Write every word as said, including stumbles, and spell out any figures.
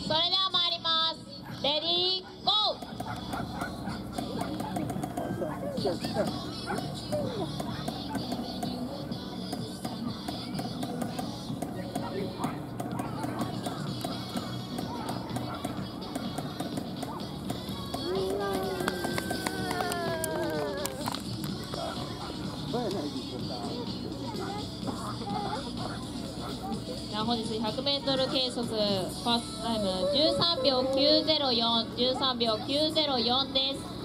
それでは参ります。レディーゴー。本日 ひゃくメートル 計測ファーストタイムじゅうさんびょうきゅうぜろよん、じゅうさんびょうきゅうぜろよんです。